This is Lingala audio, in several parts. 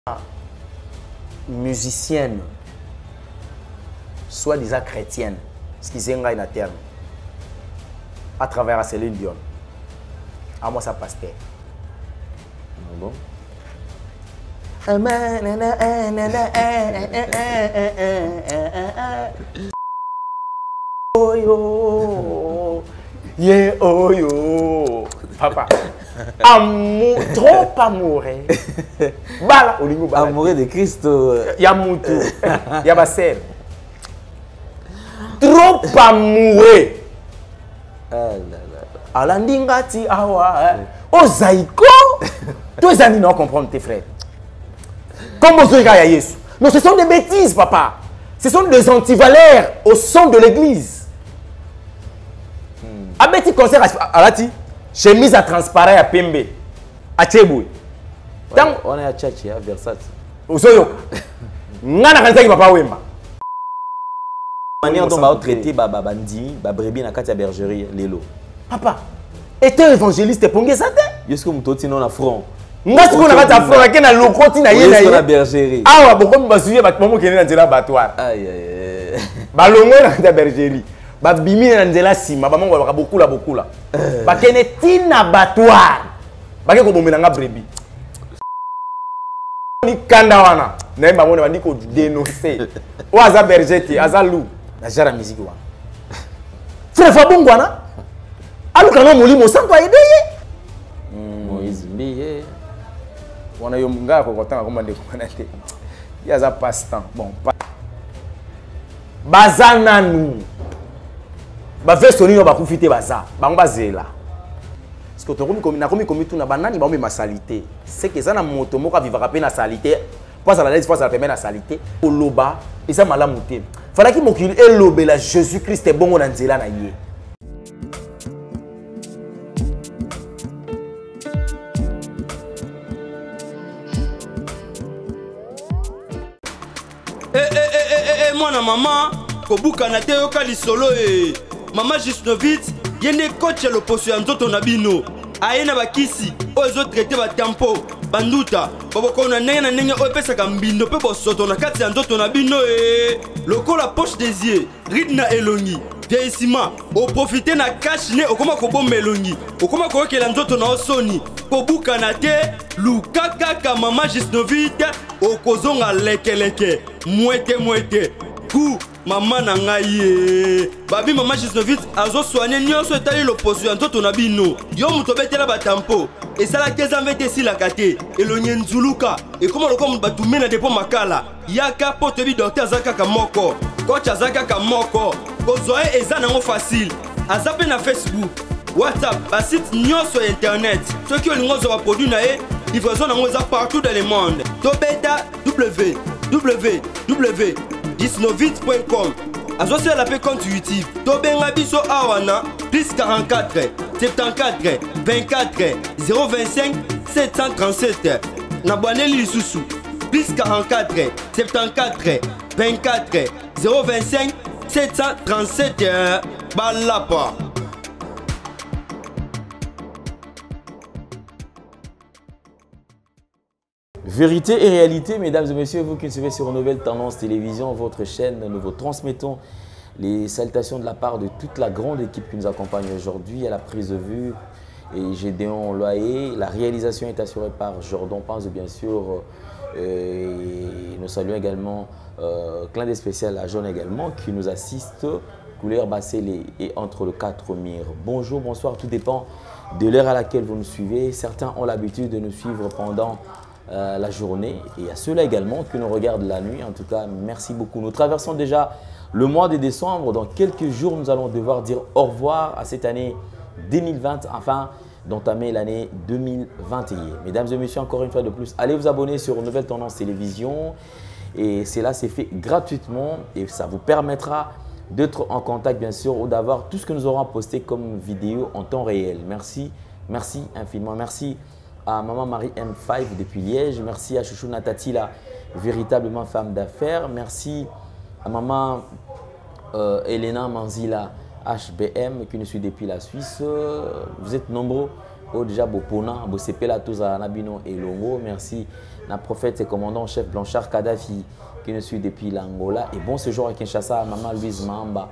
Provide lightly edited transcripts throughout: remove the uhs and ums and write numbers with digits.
musicienne, soi-disant chrétienne, ce qui est un terme, à travers Céline Dion. À moi, ça pasteur. Bon. Oh yo, yeah, oh yo, papa. Amour, trop amoureux. Bala, amoureux de Christ. Yamutu, Yabasel. Trop amoureux. Alandingati awa. Ozaïko. Tous les amis n'ont compris tes frères. Comme vous avez Yesu. Non, ce sont des bêtises, papa. Ce sont des antivaleurs au son de l'église. Abeti concert à Lati. Chemise à transparent à Pembe. À Tchéboué. On est à Tchatchi, à Versace. Ozoyo. Ngana kanza ki papa wemba. Manière dont on va traiter bandi, brebis na katia bergerie lelo. Papa, était évangéliste pour que ça te? Est-ce que vous toti non na front? Moi ce qu'on a fait à front, qui na lokoti na yé na yé. La bergerie. Ah ouais, beaucoup me souviens ba maman qui est dans la battoir. Aïe aïe. Ba longo na la bergerie. Ba bimi na nzela sima, ba mango ba beaucoup là. Ba kene tina battoir. Ba ke ko bomela nga brebis. Ni kanda wana. Na ba mona ba ndiko dénoncer. O aza berger aza loup. Na jara musique wana. Frère Fabongwana. Alukana molimo santo aideye. Moïse Mbiye. Wana yo ngaka ko kotanga ko mande ko manate. Ya za passe-temps. Bon, bazananu. Ba vesoni no ba kufite baza. Bango bazela. Parce que tokomi na komi komi tuna banani ba ma salité. C'est que ça na moto moko vivra pe na salité. Pas à la l'aise, pas à la peine na salité. Oloba, et ça malamu te. Fallait qu'il mokili elobela Jésus-Christ est bon na nzela na ye. Mwana mama kobuka na te yoka lisolo mama Gisnovitz yende coach le poso ya nzoto na bino aye na bakisi ozo traiter ba tempo banduta baboko na ndenge oyo pesaka mbindo pe bosoto na kati ya nzoto na bino lokola poche des yeux ride na elongi vieillissement o profiter na cash ne okoma kobomba elongi okoma koyokela nzoto na osoni kobuka na te lukaka ka mama Gisnovitz okozonga lekeleke mwete ku mama na ngai babi mama Gisnovitz azo soigner nyonso etali loposo ya nzoto na bino yo muto betela batampo esalaki ezambe te esilaka te elonye nzuluka ekoma lokola batume na depo makala yaka po toyebi docteur aza kaka moko coach aza kaka moko kozwa ye eza nango facile aza mpe na Facebook WhatsApp basite nyonso ya internet soki olingi ozwa baproduit na ye livraison nango eza partout dans le monde tobeta www.gisnovitz.com azosala pe compte YouTube tobenga biso awana plus 44 74 24 025 737 nabwaneli lisusu plus 44 74 24 025 737 balapa. Vérité et réalité, mesdames et messieurs, vous qui nous suivez sur Nouvelle Tendance Télévision, votre chaîne, nous vous transmettons les salutations de la part de toute la grande équipe qui nous accompagne aujourd'hui à la prise de vue et Gédéon Loyer. La réalisation est assurée par Jordan Panze, bien sûr. Nous saluons également clin d'œil spécial à John également qui nous assiste, couleur Bassé et entre le 4 murs. Bonjour, bonsoir, tout dépend de l'heure à laquelle vous nous suivez. Certains ont l'habitude de nous suivre pendant la journée et à ceux-là également qui nous regardent la nuit. En tout cas, merci beaucoup. Nous traversons déjà le mois de décembre. Dans quelques jours, nous allons devoir dire au revoir à cette année 2020 afin d'entamer l'année 2021. Mesdames et messieurs, encore une fois de plus, allez vous abonner sur Nouvelle Tendance Télévision et cela c'est fait gratuitement et ça vous permettra d'être en contact bien sûr ou d'avoir tout ce que nous aurons posté comme vidéo en temps réel. Merci, merci infiniment. Merci à Maman Marie M5 depuis Liège. Merci à Chouchou Natati, la véritablement femme d'affaires. Merci à Maman Elena Manzila HBM qui nous suit depuis la Suisse. Vous êtes nombreux déjà Bopona, Bosepela Touza Nabino et Longo. Merci na prophète et commandant chef Blanchard Kadhafi qui nous suit depuis l'Angola. Et bon séjour à Kinshasa, Maman Louise Mamba.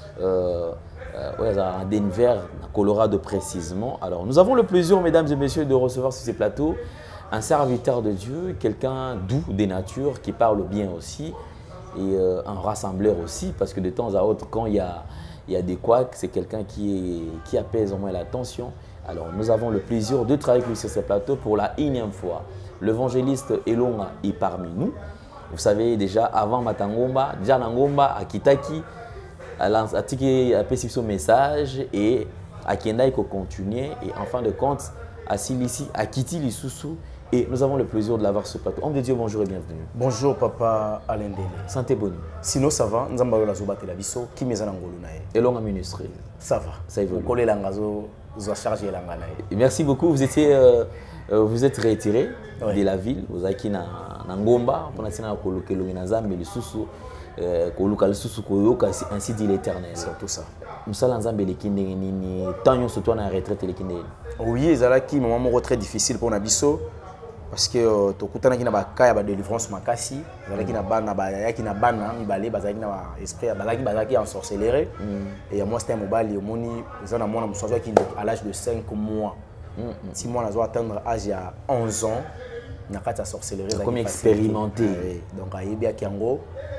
À Denver, à Colorado précisément. Alors, nous avons le plaisir, mesdames et messieurs, de recevoir sur ces plateaux un serviteur de Dieu, quelqu'un doux des natures, qui parle bien aussi, et un rassembleur aussi, parce que de temps à autre, quand il y a des couacs, c'est quelqu'un qui apaise au moins la tension. Alors, nous avons le plaisir de travailler avec lui sur ces plateaux pour la énième fois. L'évangéliste Elonga est parmi nous. Vous savez déjà, avant Matangomba, déjà Nangomba, à Kitaki, a fait son message et à Kenda il continuer et en fin de compte à Silisi, à Kiti Lissousou et nous avons le plaisir de l'avoir sur ce plateau. Homme de Dieu, bonjour et bienvenue. Bonjour papa Alain Dele. Santé bonne. Sinon ça va, nous avons la zoba la biso qui met en Angola. Et l'on a ministre. Ça va. Ça évolue. Vous l'angazo, vous chargé l'angana. Merci beaucoup. Vous êtes retiré de la ville. Vous êtes na Ngomba, pour l'instant coloquer l'Oginazam et le Soussou. Ainsi dit l'Éternel. C'est tout ça. Nous allons ensemble les kindé ni tant surtout na retraite les kindé. Oui, ezalaki moment très difficile pour Nabiso parce que tokutana ki na ba kaya ba délivrance makasi, ezalaki na bana ba yaki na bana mibale bazaki na esprit bazaki en sorcellerie et moi c'était un mobile moni ezana mona musazo ki à l'âge de 5 mois. 6 mois nazo atteindre âge à 11 ans na kata sorcellerie comme expérimenté. Donc ayebi akiango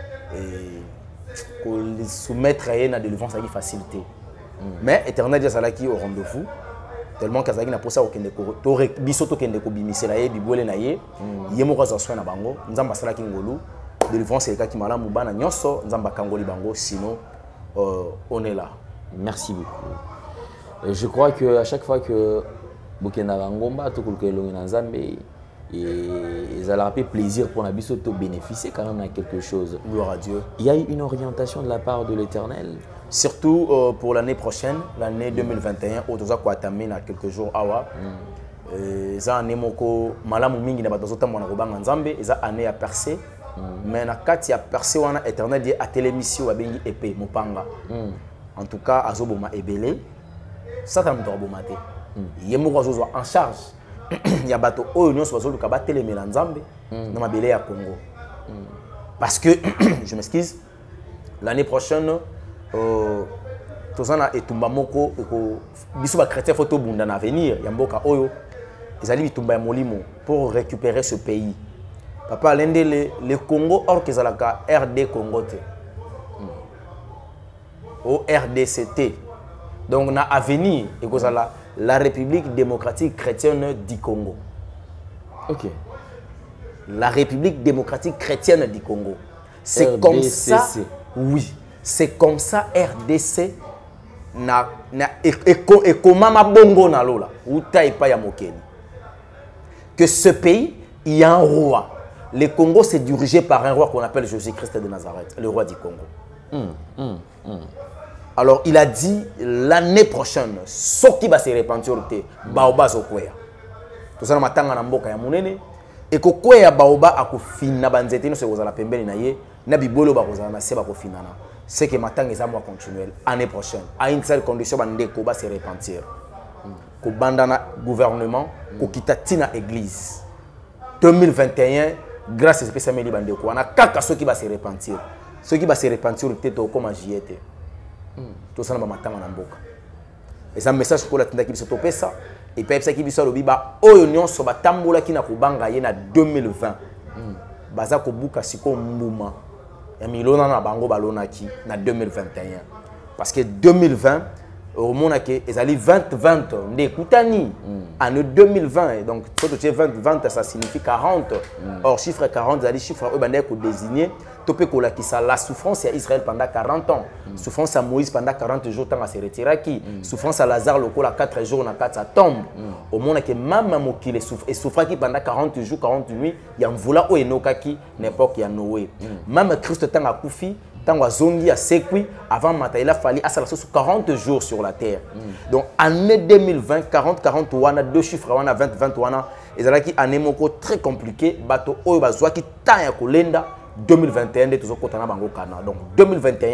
et qu'on soumettre à une délivrance avec facilité. Mais Éternel Diazalaki au rendez-vous tellement qu'Azaki n'a pas ça aucun déco. Toré bisoto qu'un déco bimisela ye bibolé na ye. Yemo za soin na bango. Nzamba salaki ngolu. Délivrance c'est le cas qui mala mubana nyonso. Nzamba kangoli bango. Sinon on est là. Merci beaucoup. Je crois que à chaque fois que Bokena Ngomba to kulkelo na Nzambe et ça leur a fait plaisir pour Nabiso de bénéficier quand même de quelque chose. Gloire à Dieu. Il y a eu une orientation de la part de l'Éternel. Surtout pour l'année prochaine, l'année 2021, au Toza Kouatamine à quelques jours awa. Ça année moko malamu mingi na batozota mwana kobanga Nzambe, ça année a percé. Mais na kati a percé wana Éternel dit à télémission wa bengi épée mopanga. En tout cas azoboma ebele. Ça tam dorobomate. Yemoko azozwa en charge. Il y a bateau oignon sur le cabaret les Mélanzambe dans ma belle à Congo. Parce que, je m'excuse, l'année prochaine, Tozana et Tumbamoko, Bissouba chrétien photo bunda à venir, Yamboka Oyo, ils allaient Tumba Molimo pour récupérer ce pays. Papa, l'un le Congo, or qu'ils allaient RD Congo, au RDCT. Donc, on a à venir, et qu'on a la République démocratique chrétienne du Congo. Ok. La République démocratique chrétienne du Congo. C'est comme ça. Oui. C'est comme ça RDC et comment ma bongo na lola ou taïpa ya mokeni. Que ce pays, il y a un roi. Le Congo c'est dirigé par un roi qu'on appelle Jésus-Christ de Nazareth, le roi du Congo. Alors, il a dit l'année prochaine, ce qui va se répandre, Baoba Zokwea. Tout ça, matanga na mboka ya munene. Et que Kwea Baoba a kofina banzete, nous sommes à la pembeni na ye, na bibolo ba kozana se ba kofinana. C'est que matanga est moi continuel année prochaine. À une seule condition, bandeko ba se repentir. Ko bandana gouvernement, ko kitatina église. 2021, grâce à ce spécialement bandeko, on a kaka ceux qui va se repentir. Ceux qui va se repentir, peut-être comme j'y étais. Tout ça, et ça message pour la tenda qui se ça et puis ça qui biso lobi ba oyo nyonso ba tambola ki na kubanga ye na 2020 baza ko buka siko mbuma ya milona na bango balona ki na 2021 parce que 2020 au monde que ezali 2020 ndekutani année 2020 donc quand tu es 2020 ça signifie 40 or chiffre 40 ezali chiffre oyo bande ko désigner topé ko lakisa la souffrance à Israël pendant 40 ans souffrance à Moïse pendant 40 jours tant à se retirer qui souffrance à Lazare lokola 4 jours na 4 ça tombe au monde que mama mokile souffra qui pendant 40 jours 40 nuits ya mvula o enokaki n'époque ya Noé même Christ tant a kufi tant que zongi a séqué avant matin il a fallu à ça 40 jours sur la terre donc année 2020 40 on a deux chiffres on a 20 on a et ça qui année moko très compliqué bateau oyo bazwa qui tant ya kolenda 2021 de toujours kotana bango kana donc 2021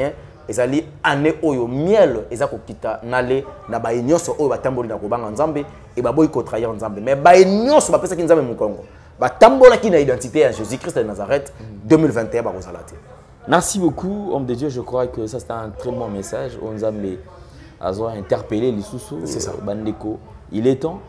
ezali année oyo miel eza kokita nale na ba nyonso oyo batamboli na kobanga nzambe et ba boy ko trahir nzambe mais ba nyonso ba pesa ki nzambe mukongo batambola ki na identité à Jésus-Christ de Nazareth 2021 ba kozala te. Merci beaucoup homme de Dieu, je crois que ça c'est un très bon message. Nzambe azo interpeller les sous bandeko. Il est temps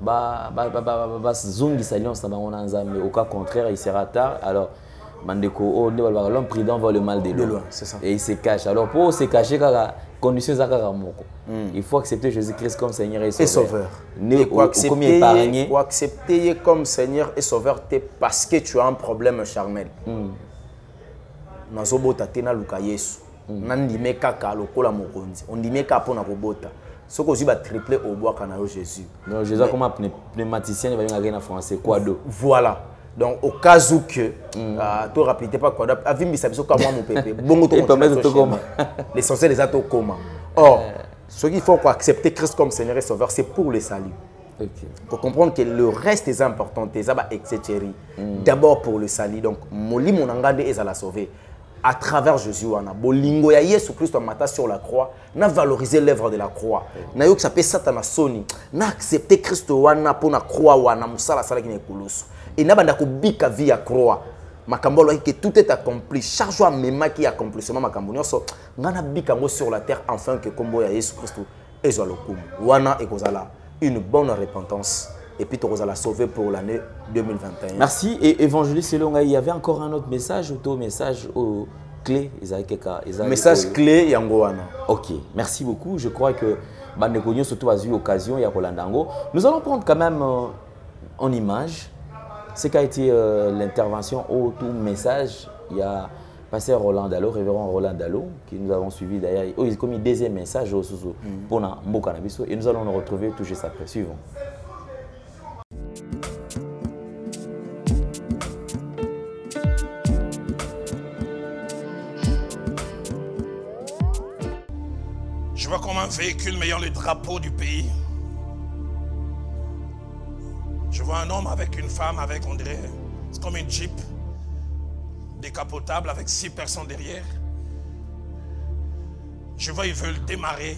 zongi s'alliance dans mon nzambe au cas contraire il sera tard alors bandeko l'homme prudent voit le mal de loin, c'est ça. Et il se cache. Alors pour se cacher condition il faut accepter Jésus-Christ comme Seigneur et Sauveur. Il faut accepter comme Seigneur et Sauveur parce que tu as un problème charnel. Nazobota tena luka Yesu. Nandime kaka lokola mokonzi. Ondime ka pona kobota. Ce que je vais tripler au bois canal Jésus. Non, Jésus comme un pneumaticien, il va venir en français. Quado. Voilà. Donc au cas où que tu rapidement pas quoi avis bisabiso comme moi mon pépé bon l'essentiel des atos comment or ce qu'il faut accepter Christ comme Seigneur et Sauveur c'est pour le salut. Pour comprendre que le reste est important etc. D'abord pour le salut donc moli mon engade est à la sauver à travers Jésus wana bolingo ya Yesu Christ mata sur la croix na valoriser l'œuvre de la croix na yo que ça peut satana soni na accepter Christ wana pour na croix wana musala sala ki na kulusu et n'a pas bika vie à croix makambolo que tout est accompli chaque jour même qui accomplissement makambo nyonso ngana bika ngo sur la terre enfin que combo ya Yesu Christ ezwa lokumu wana ekozala une bonne repentance et puis tu la sauver pour l'année 2021. Merci et évangéliste Selonga, il y avait encore un autre message ou message aux clés message clé yango wana. OK, merci beaucoup. Je crois que Bandekonyo surtout a eu l'occasion il y a Rolandango. Nous allons prendre quand même en image ce qu'a été l'intervention au tout message. Il y a pasteur Roland Dalo, révérend Roland Dalo, qui nous avons suivi d'ailleurs. Il a commis deuxième message au Sousou pour Mboka Nabiso et nous allons nous retrouver tout juste après. Suivons. Je vois comme un véhicule ayant le drapeau du pays. Je vois un homme avec une femme, avec, on dirait, c'est comme une Jeep décapotable avec 6 personnes derrière. Je vois, ils veulent démarrer.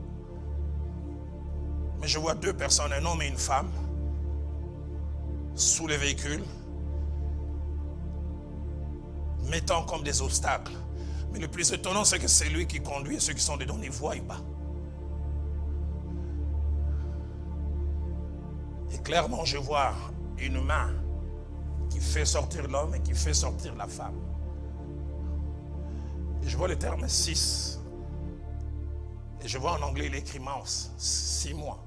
Mais je vois 2 personnes, un homme et une femme, sous le véhicule, mettant comme des obstacles. Mais le plus étonnant, c'est que c'est lui qui conduit et ceux qui sont dedans ne voient pas. Et clairement, je vois une main qui fait sortir l'homme et qui fait sortir la femme. Et je vois le terme 6. Et je vois en anglais, il écrit mouse, 6 mois.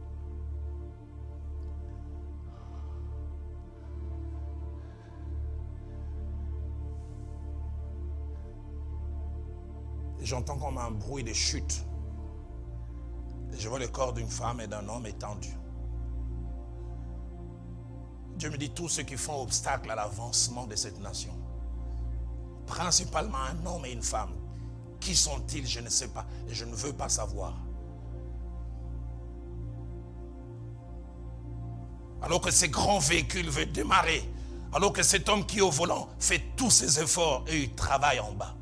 Et j'entends comme un bruit de chute. Et je vois le corps d'une femme et d'un homme étendu. Dieu me dit tous ceux qui font obstacle à l'avancement de cette nation. Principalement un homme et une femme. Qui sont-ils? Je ne sais pas et je ne veux pas savoir. Alors que ces grands véhicules veulent démarrer, alors que cet homme qui est au volant fait tous ses efforts et il travaille en bas.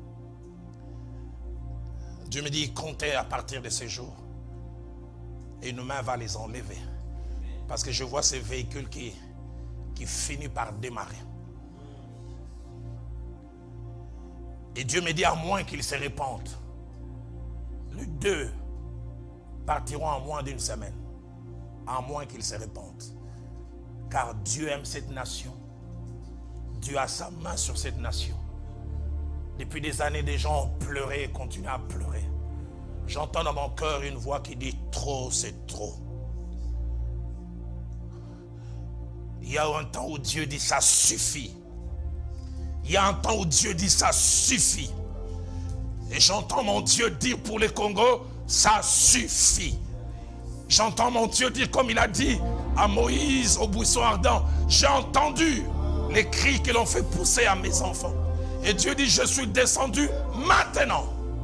Dieu me dit comptez à partir de ces jours et une main va les enlever. Parce que je vois ces véhicules qui finissent par démarrer. Et Dieu me dit à moins qu'ils se répandent, les 2 partiront en moins d'une semaine. À moins qu'ils se répandent. Car Dieu aime cette nation. Dieu a sa main sur cette nation. Depuis des années, des gens ont pleuré et continuent à pleurer. J'entends dans mon cœur une voix qui dit trop, c'est trop. Il y a un temps où Dieu dit ça suffit. Il y a un temps où Dieu dit ça suffit. Et j'entends mon Dieu dire pour les Congos, ça suffit. J'entends mon Dieu dire comme il a dit à Moïse au buisson ardent, j'ai entendu les cris que l'on fait pousser à mes enfants. Et Dieu dit, je suis descendu maintenant.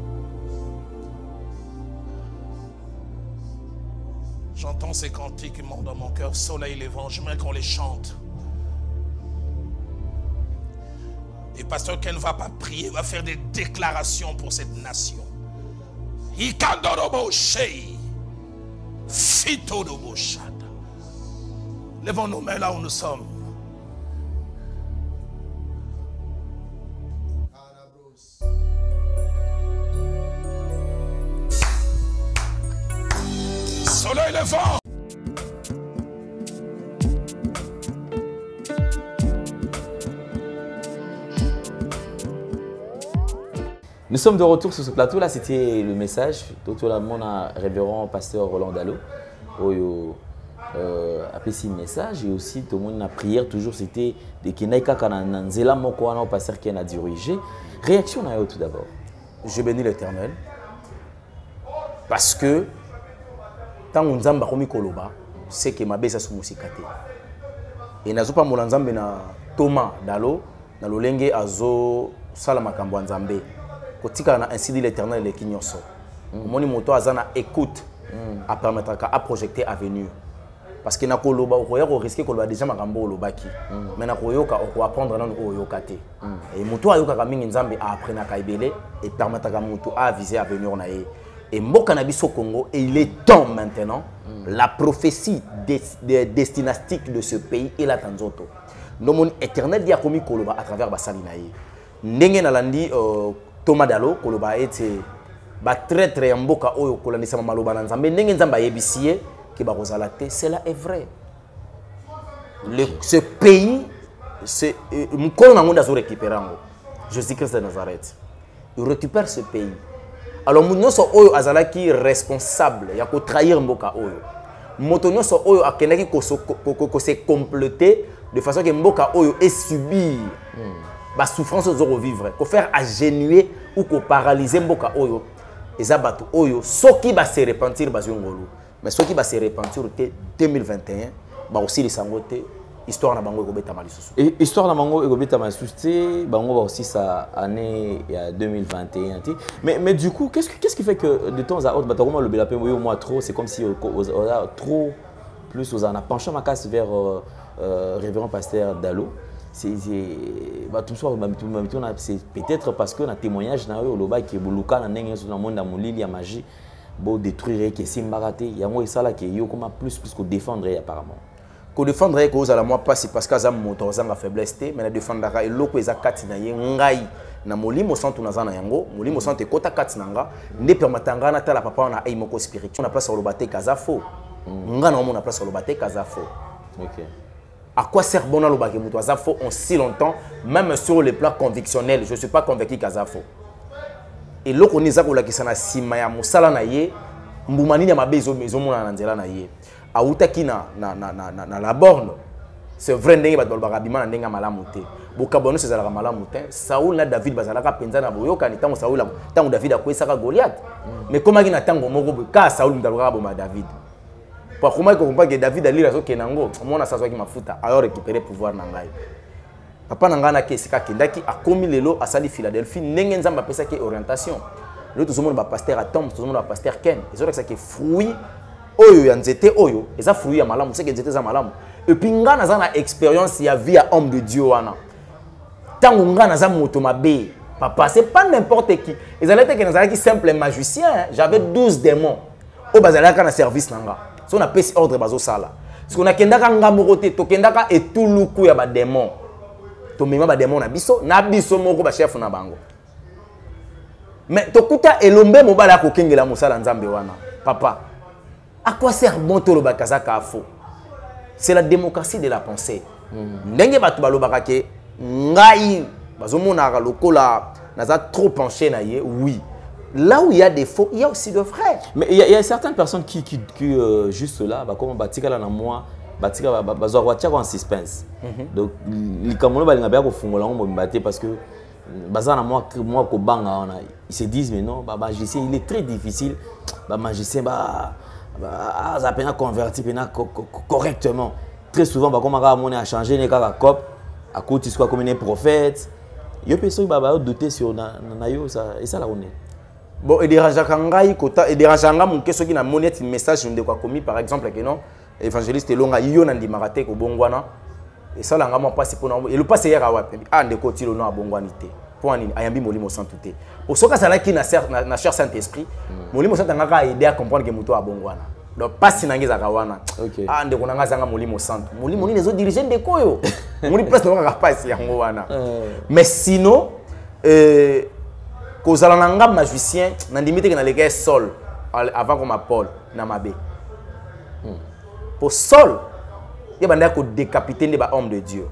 J'entends ces cantiques qui montent dans mon cœur, soleil levant, j'aimerais qu'on les chante. Et pasteur Ken ne va pas prier, va faire des déclarations pour cette nation. Ikandorobo Shei, Fitorobo Shada. Levons nos mains là où nous sommes. Soleil levant. Nous sommes de retour sur ce plateau. Là, c'était le message. Tout le monde a révérend pasteur Roland Dalo. Appelé ce message. Et aussi, tout le monde a prière. Toujours, c'était de Kenaïka Kananzela Mokoana au pasteur qui a dirigé. Réaction à tout d'abord. Je bénis l'Éternel. Parce que, tant qu'on zamba komi koloba, c'est que ma besa sou musikate. Et nazo pa molanzambe na Thomas Dalo, na lolenge azo salama kambo nzambe. Kotika na ainsi dit l'Éternel le kinyoso. Moni moto azana écoute à permettre à projeter avenir. Parce que na koloba okoya ko risquer koloba déjà makambo olobaki. Mais na koyoka oko apprendre na oyokate. Et moto ayoka ka mingi nzambe a apprendre ka ibele et permettre à moto à viser avenir na ye. Et Mboka Nabiso Congo, et il est temps maintenant, la prophétie destinastique de ce pays est la Tanzoto. Nous mon éternel dit à Komi Koloba à travers Basalinaï. Ndenge Nalandi Thomas Dalo, Koloba était très très Mboka Oyo Kolani Sama Maloba Nanzambe, Ndenge Nzamba Yebisie, qui va rosalate, cela est vrai. Ce pays, Mkolo Nango Dazo récupérango, Jésus-Christ de Nazareth, il récupère ce pays. Alors, nous sommes responsables, il y a que trahir Mboka Oyo. Nous sommes se compléter de façon que Mboka Oyo ait subi la souffrance aux vivre, qu'on faire agénuer ou qu'on paralyser Mboka Oyo. Et ça bateau Oyo, ce qui va se repentir, mais ce qui va se repentir en 2021, bah aussi les sangotés. Histoire na bango ekobeta malisusu. Et histoire na bango ekobeta malisusu, bango va aussi sa année il y a 2021. Mais du coup, qu'est-ce qui fait que de temps à autre, bataroma le belapé au moins trop, c'est comme si on a trop plus aux en a penché ma casse vers révérend pasteur Dalo. C'est peut-être parce que na témoignage na yo loba qui buluka na ndenge sur le monde na molili ya magie, bo détruire que simbaraté, yango esala que yo comme plus que défendre apparemment. Ko défendre ko za la moi pas parce que za moto za nga faiblesse mais na défendre ka eloko eza kati na ye ngai na molimo santu na za na yango molimo santu kota kati na nga nde permatanga na tala papa na ai moko spirituel na place sur le baté kazafo nga na mo na place sur le baté kazafo. OK. À quoi sert bon le baké moto azafo en si longtemps même sur le plan convictionnel je suis pas convaincu kazafo. Et loko ni za ko la kisana sima ya musala na ye mbumani ya mabezo mezo mona na nzela na ye. Autaki na la borne c'est vrai ndenge ba dolba bima ndenge malamu te bokabono c'est la malamu te Saoul na David bazalaka penza na boyoka ni tango Saoul tango David akwesaka Goliath mais comment na tango moko ka Saoul ndalaka boma David pour comment ko comprendre que David ali razo kenango mona sasa ki mafuta alors récupérer pouvoir na ngai papa na ngana ke sika kindaki akomi lelo asali Philadelphie ndenge nzamba pesa ki orientation le tout monde ba pasteur Atom tout monde ba pasteur Ken et ça que fruit oyo ya nzete oyo eza fruit ya malamu c'est que nzete za malamu et puis nga na za na expérience ya vie ya homme de Dieu wana tango nga na za moto mabe papa c'est pas n'importe qui ezalete que nazalaki simple magicien j'avais 12 démons o bazalaka na service nanga so na pesi ordre bazo sala parce qu'on a kendaka nga moko te to kendaka etuluku ya ba démons to mema ba démons na biso moko ba chef na bango mais to kuta elombe mobala ko kengela musala nzambe wana papa. À quoi sert bon tolo bakazaka faux? C'est la démocratie de la pensée. Ndenge batu balobaka ke ngai bazomona lokola naza trop penché na ye oui. Là où il y a des faux, il y a aussi de vrais. Mais il y a certaines personnes qui juste là comme batika là na moi batika bazwa en suspense. Donc les kamono balinga ba ko fungola ngo mbate parce que bazana moi ko banga ils se disent mais non magicien il est très difficile magicien ça peut convertir correctement. Très souvent, comme on a changé les cop, à côté soit comme un prophète. Il y a personne qui va douter sur nayo ça et ça là on est. Bon, et dérangeant kangai kota et dérangeant nga mon question qui na monette message de quoi commis par exemple que non évangéliste longa yo na ndimarate ko bongwana et ça là ngama passe pour et le passe hier awa ah ndeko tilo no abongwanité pour ani ayambi molimo sans tout pour ce que ça là qui na cher Saint-Esprit molimo sans ngaka aider à comprendre que muto abongwana donc passe nangeza kawana ah ndeko nanga zanga molimo sans molimo ni les autres dirigeants ndeko yo moni place ngaka passe yango wana mais sinon kozala nanga magicien na limite que na les gars sol avant qu'on m'appelle na mabe pour sol il y a ko décapiter les hommes de Dieu.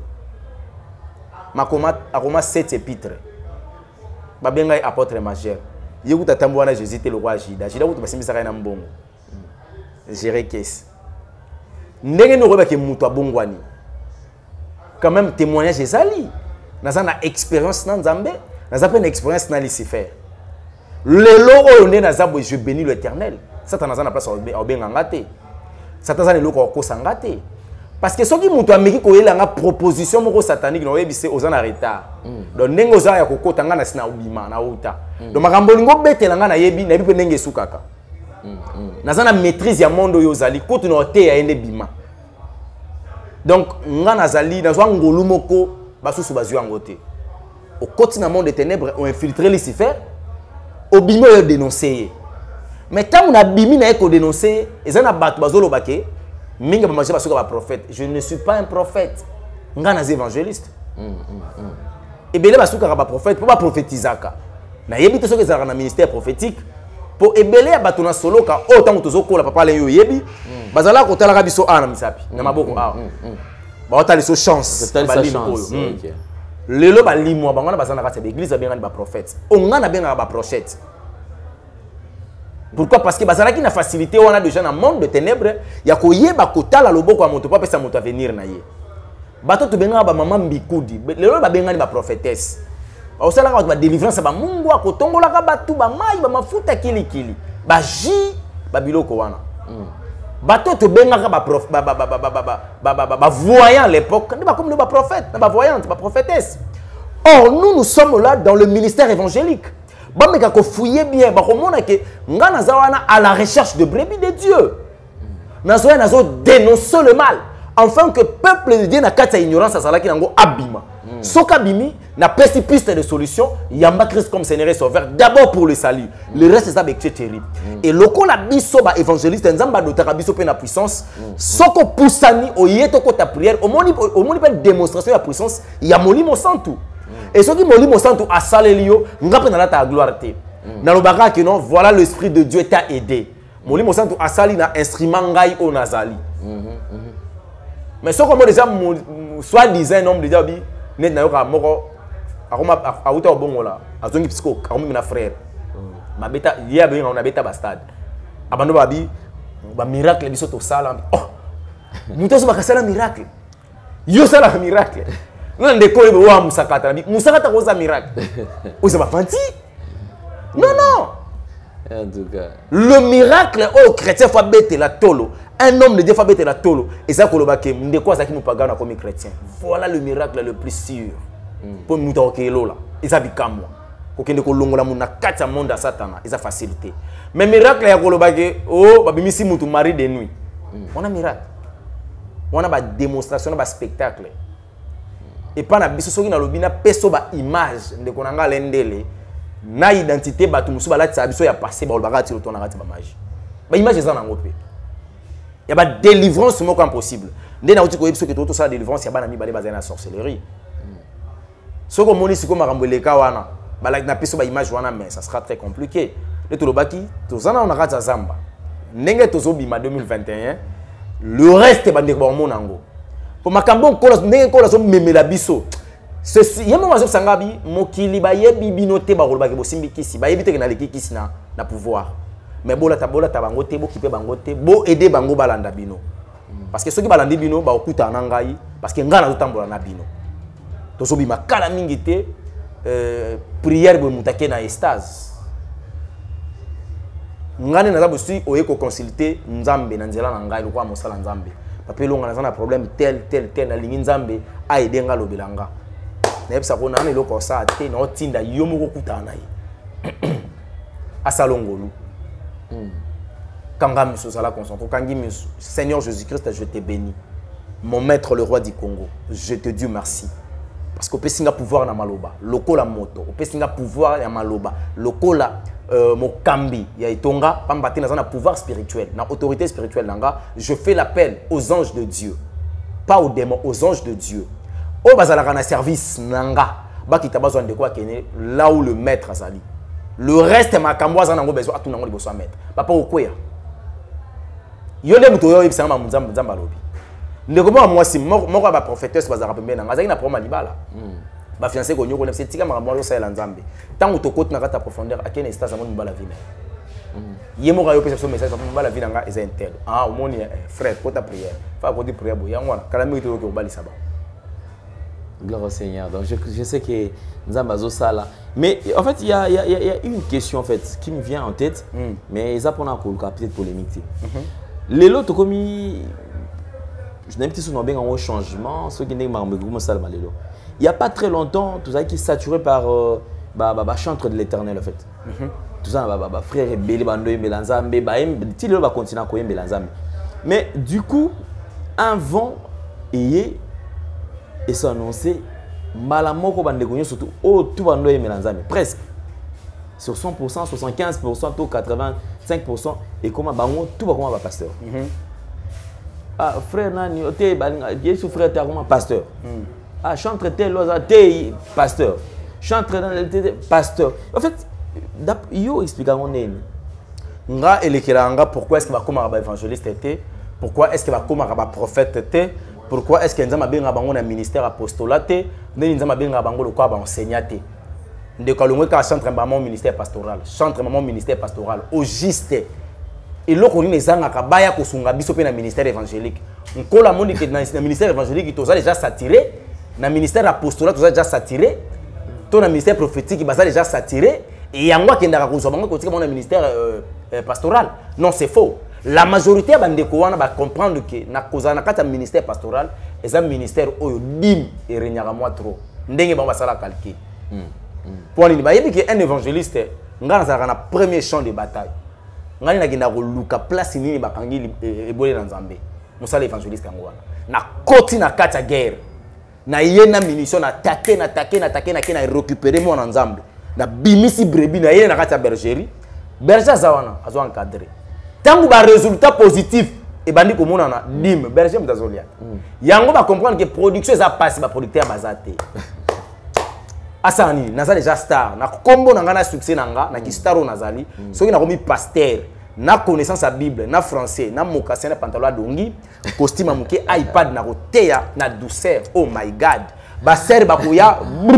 Makoma 7 épîtres. Ba benga apôtre majeur. Yekuta tambwana Jésus te le roi Jida. Jida ko tobasimbisa kana mbongo. Gérer caisse. Ndenge no roba ke muto abongwani. Quand même témoignage ezali. Naza na expérience na Nzambe, naza pe na expérience na Lucifer. Lelo oyo nde naza bo je bénis l'Éternel. Satan naza na place au benga ngate. Satan za lelo ko sanga te. Parce que ceux qui m'ont amené qui ont la proposition moko satanique no yebise ozana retard. Donc nengo za ya kokota ngana sina ubima na uta. Donc makambo lingo betela ngana yebi na bipe nenge sukaka. Nazana maîtrise ya monde yo zali kotu no te ya ende bima. Donc ngana zali na zwa ngolu moko basusu bazwi angote. Au côté na monde des ténèbres ont infiltré Lucifer. Obima yo dénoncer. Mais tant on a bimi na ko dénoncer, ezana batu bazolo bake. Minga ba manger parce que ba prophète. Je ne suis pas un prophète. Ngana évangéliste. Et belé ba suka ba prophète pour ba prophétisaka. Na yebi to soki za na ministère prophétique pour ebelé ba tona solo ka autant to ko la papa le yo yebi bazala ko tala ka biso ana misapi. Na maboko a. Ba otali so chance. Ba chance. Lelo ba limwa ba ngana bazana ka l'église ba ngana ba prophète. O ngana benga ba prophète. Pourquoi? Parce que bazala qui na facilité on a déjà dans monde de ténèbres ya ko yeba ko tala loboko ya moto pa pesa moto venir na ye. Bato to benga ba maman mbikudi. Lelo ba benga ni ba prophétesse. Ba osala ka ba délivrance ba mungu akotongola ka batu ba mai ba mafuta kili. Ba ji ba biloko wana. Bato to benga ka ba prof ba voyant à l'époque, ba comme ba prophète, ba voyante, ba prophétesse. Or nous sommes là dans le ministère évangélique. Bameka ko fouiller bien ba komona ke ngana zawana à la recherche de brebis de Dieu. Nazoya nazo dénoncer le mal afin que peuple de Dieu na kata ignorance azalaki nango abima. Soka bimi na précipice de solution yamba Christ comme Seigneur et Sauveur d'abord pour le salut. Le reste ça c'est terrible. Et loko na biso ba évangéliste nzamba dotaka biso pe na puissance soko pusani oyeto ko ta prière au moni pe démonstration de puissance ya molimo santu. Et ceux qui m'ont dit mon sang à Salélio, nous avons la gloire. Dans le bagage que non, voilà l'esprit de Dieu t'a aidé. Mon lit mon sang à Sali na instrument gai au Nazali. Mais ce que déjà soit disant homme déjà bi net na yoka moko a uta bongo la azongi psycho comme mina frère. Ma beta hier bien on a beta bastard. Abando babi ba miracle biso to sala. Oh. Muto so bakasala miracle. Yo sala miracle. Non, ndeko le wa musakata musakata ko za miracle. O ça va fanti? Non non. En tout cas, le miracle au chrétien faut bête la tolo. Un homme de Dieu faut bête la tolo et ça ko lo baké ndeko ça qui nous pagana comme chrétien. Voilà le miracle le plus sûr. Pour nous tokelo là. Isa bikamwa. Ko kende ko longola muna kata monde à satana, isa facilité. Mais miracle ya ko lo baké oh babimisi mutu mari de nuit. On a miracle. On a ba démonstration, ba spectacle. Et pas na biso soki na lobina peso ba image ndeko nanga lendele na identité batu musu balati sa biso ya passé ba olbaka ti retourna ngati ba magie ba image za nango pe ya ba délivrance moko impossible nde na uti ko biso ke to ça délivrance ya bana mi bale bazana sorcellerie soko moni siko makambo leka wana balaki na peso ba image wana mais ça sera très compliqué le to lobaki to zana on ngati zamba ndenge tozo bima 2021 le reste ba ndeko ba monango pour makambo kola ndenge kola so memela biso ceci yema mazo sangabi mokili ba yebi binote ba kolba ke bosimbi kisi ba yebi te na leki kisi na pouvoir mais bola ta bango te bo kipe bango te bo aider bango balanda bino parce que ceux qui balandi bino ba okuta na ngai parce que ngana totambola na bino to so bima kala mingi te prière bo mutake na estase ngane na zabu si oyeko consulter nzambe na nzela na ngai lokwa mosala nzambe papelo ngana zana problème tel na lingi nzambe a aider nga lobelanga na yebisa ko na loko sa te na otinda yomo ko kutana yi asalongolu kanga miso sala concentre kangi miso Seigneur Jésus-Christ je te bénis mon maître le roi du Congo, je te dis merci. Parce que Pesinga pouvoir na maloba, lokola moto, Pesinga pouvoir na maloba, lokola mokambi ya itonga, pambate na pouvoir spirituel, na autorité spirituelle nanga, je fais l'appel aux anges de Dieu, pas aux démons, aux anges de Dieu. Au bazalaka na service nanga, ba kitabazwa ndeko akene là où le maître azali. Le reste makambo za nango besoin atunango liboso ya maître. Papa okwea. Yo le muto yo ibisanga muzamba lobi. Ndeko ba mwasi moko ba prophétesse bazaka pembe nanga azaki na problème libala. Ba fiancé ko nyoko c'est tika makambo yo sala nzambe. Tango to côté na kata profondeur akene stage amoni mbala vie. Yemo ka yo pesa so message papa mbala vie nanga eza intel. Ah omoni frère kota prière. Fa ko di prière bo yangwana kala mi to ko balisa ba. Gloire au Seigneur. Donc je sais que Nzambazo ça là. Mais en fait, il y a une question en fait qui me vient en tête, mais ça pour peut-être polémique. Les lots comme je n'ai pas sur un changement, ceux qui n'ont pas il n'y a pas très longtemps, tout ça qui est saturé par chantre de l'Éternel en fait. Tout ça frère Bélé Bandoy Melanzambe, il va continuer à courir Melanzambe. Mais du coup, un vent et ça annoncé malamoko bandekonyo surtout tout bandoye Melanzambe presque sur 100%, 75%, tout 85% et comment bango tout va comme pasteur. Ah frère nani oté balinga Yesu frère ta comme pasteur. Ah chantre tel loza té pasteur. Chantre dans le pasteur. En fait yo explique mon nene. Nga elekiranga pourquoi est-ce qu'il va comme évangéliste était? Pourquoi est-ce qu'il va comme prophète était? Pourquoi est-ce que nous avons un ministère apostolaté, nous avons un enseignaté? Nous avons un ministère pastoral, un ministère pastoral, au juste. Et là, nous avons un ministère évangélique. Nous avons un ministère évangélique qui est déjà saturé, le ministère apostolat est déjà saturé, le ministère prophétique est déjà saturé, et il y a un ministère pastoral. Non, c'est faux. La majorité va comprendre que dans le ministère pastoral, c'est un ministère où il y a trop. Il calquer. Pour un évangéliste, il y a un premier champ de bataille. Il y a un place qui est évangéliste. Il y a une guerre. Il y a une munition, attaquer, récupérer mon ensemble. Il y a bimisi brebi, il y a une bergerie. Berger zawana, a encadré. Tant que le résultat positif, et bandi comme on a dim, berger mtazolia. Yango va comprendre que production ça passe, ba producteur bazate. Asani, naza déjà star, na combo na ngana succès nanga, na ki staro nazali, soki na komi pasteur, na connaissance à Bible, na français, na mokassin na pantalon dongi, costume muke iPad na roteya na douceur. Oh my God. Ba ser ba kuya.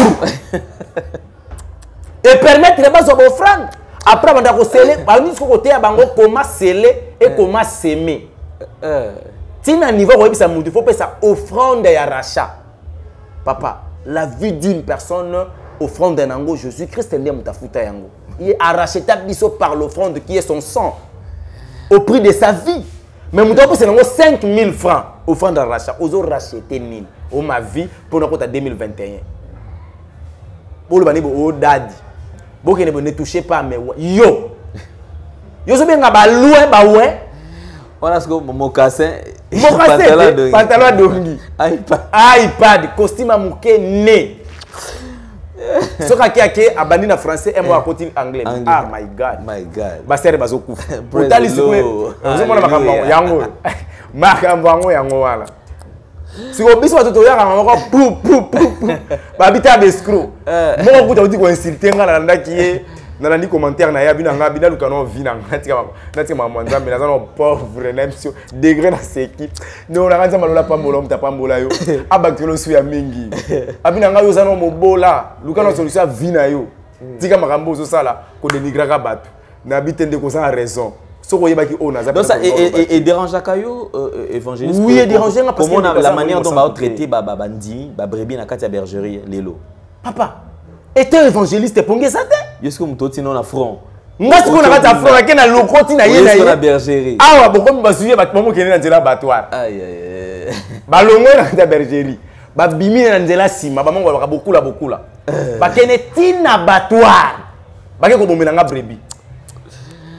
Et permettre les bases offrandes. Après, on a scellé, comment sceller et comment s'aimer. Si on niveau où il faut faire ça offrande et rachat. Papa, la vie d'une personne offrande d'un ango, Jésus-Christ il est arraché par l'offrande qui est son sang au prix de sa vie. Mais mon c'est 5 000 francs offrande à rachat. Aux autres racheter nil. Oh ma vie pour notre 2021. Pour le bani au daddy. Bon, ne touchez pas, mais yo! Yo, c'est bien loin, bah ouais! On a ce que mon cassin. Pantalon dongi. iPad, costume à mouké, né. Ce qui est abandonné en français et moi à côté anglais. Ah, my God. My God. Baster bazoku. Pourtant, c'est quoi? Vous avez ma yango. Ma cambo yango wala. Si vous biso tout ya ngamo pou babita bescro mo ko tawti ko insulter ngala nda kiye na ndi commentaire na ya bina ngabina lukano vina ngati mama nzambe na zano pauvre nemsio degré na seki no na kanza malola pambola mtapambola yo abakelo su ya mingi abina ngayo zano mobola lukano solution vina yo tika makambo zo sala ko denigraka batu na bitende ko sans raison. Donc ça et dérange Akayo évangéliste. Oui, et dérange parce que la manière dont on traiter bandi, brebis na katia bergerie lelo. Papa, était évangéliste pour que ça te? Est-ce que mutoti non na front? Moi ce qu'on a fait à front là na lokoti na yé na bergerie. Ah ouais, beaucoup me suivre ba maman qui est dans la battoir. Aïe aïe. Ba longo na ta bergerie. Ba bimi na nzela sima, ba mango ba beaucoup là. Ba kene tina battoir. Ba ke ko bomela nga brebis.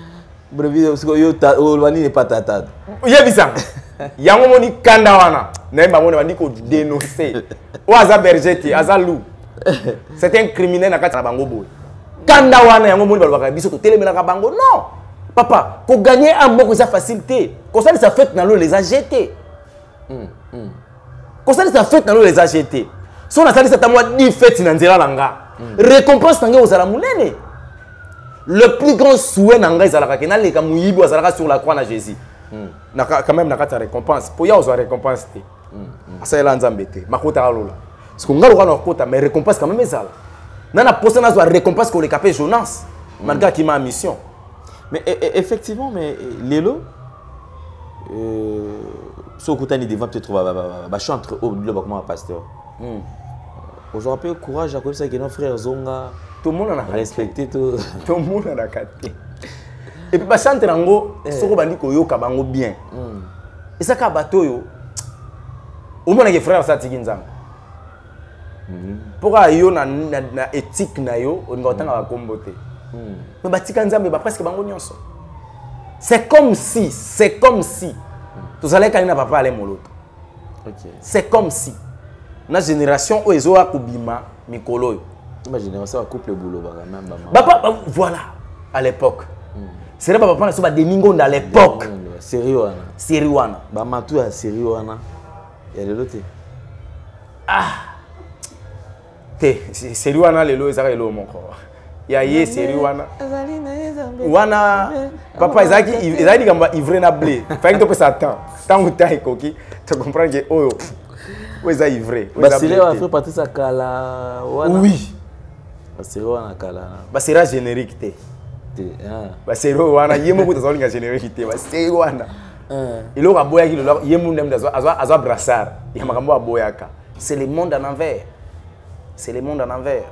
Brevi, parce que Olwani n'est pas tatade. Yebisa. Yango moni kanda wana. N'est pas on dit qu'on dénoncer. Ou aza berger ti, aza loup. C'est un criminel na kati na bango boy. Kanda wana yango moni balobaka biso to telemela ka bango. Non. Papa, pour gagner un mot que ça facilité. Comme ça ça fait dans l'eau les a jetés. Comme ça ça fait dans l'eau les a jetés. Si on a sali ça moi 10 fêtes na nzela langa. Récompense nanga ozala munene. Le plus grand souhait nanga ezalaka ke na leka muyibi ozalaka sur la croix na Jésus. Quand même na kata récompense. Pour ya ozo récompense te. Ça ela nzambe te. Makota alola. Parce que ngalo kana kota mais récompense quand même ezala. Nana posa na zo récompense ko le capé Jonas. Malgré qui ma mission. Mais effectivement, mais Lélo, ce que tu devant peut-être entre le pasteur. Aujourd'hui, un peu courage à comme ça que nos frères Zonga, tout le monde a respecté tout le monde a capté. Et puis chanter nango, ce que bandi ko yo kabango bien. Et ça ka bateau yo. Au moins les frères ça tikinzam. Pourquoi yo na éthique na yo, on va tanga ba kombote. Mais batika nzambe ba presque bango nyonso. C'est comme si tous allez quand na papa aller moloto. OK. C'est comme si na génération o ezo akubima mikolo yo. Ma génération a couple boulot même maman. Voilà à l'époque. C'est là papa so ba demingo à l'époque. Sérieux wana. Ba matu ya sérieux wana. Ya lelo te. Ah. Te sérieux wana lelo ezaka elo moko. Ya ye sérieux wana. Wana papa ezaki kamba ivre na blé. Fallait que tu ça temps. Tant que tu koki, tu comprends que oh où est ivre. Basile va faire partie sa kala wana. Oui. Basile wana kala. Basira générique te. Basile wana yemo ko tazolinga générique te. Basile wana. Il aura boya ki lo yemo ndem azwa brassard. Ya makambo aboyaka. C'est le monde en envers. C'est le monde en envers.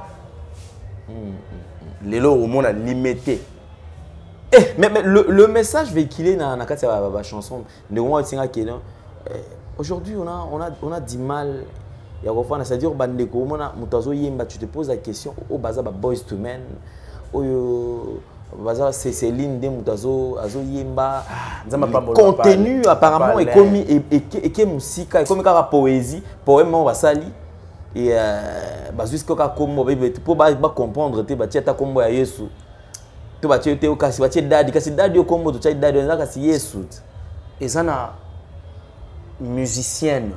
Les lots au monde a limité. Mais le message véhiculé dans la chanson, aujourd'hui on a du mal. C'est-à-dire tu te poses la question au bazar boys to men, au bazar c'est l'une des mutazo azo yemba. Contenu apparemment est comme et musique, comme la poésie, poème on va sali. Et jusqu'à pour comprendre tu vas kombo ya Yesu tu vas te okasi vas dadi kasi dadi okombo tu dadi on kasi Yesu ezana musicienne